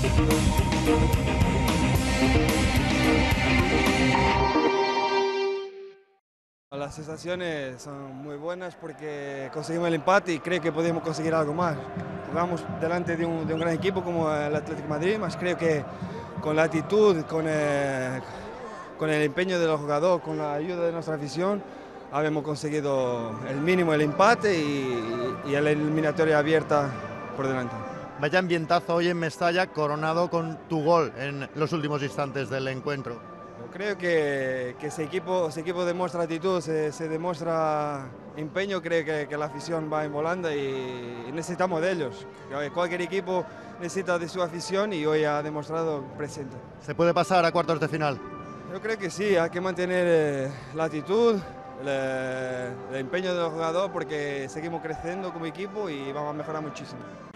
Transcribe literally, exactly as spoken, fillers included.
Las sensaciones son muy buenas porque conseguimos el empate y creo que podemos conseguir algo más. Jugamos delante de un, de un gran equipo como el Atlético de Madrid, más creo que con la actitud, con el, con el empeño de los jugadores, con la ayuda de nuestra afición, habíamos conseguido el mínimo, el empate y, y la eliminatoria abierta por delante. Vaya ambientazo hoy en Mestalla, coronado con tu gol en los últimos instantes del encuentro. Yo creo que, que ese, equipo, ese equipo demuestra actitud, se, se demuestra empeño, creo que, que la afición va en volanda y, y necesitamos de ellos. Cualquier equipo necesita de su afición y hoy ha demostrado presente. ¿Se puede pasar a cuartos de final? Yo creo que sí, hay que mantener eh, la actitud, el, el empeño de los jugadores porque seguimos creciendo como equipo y vamos a mejorar muchísimo.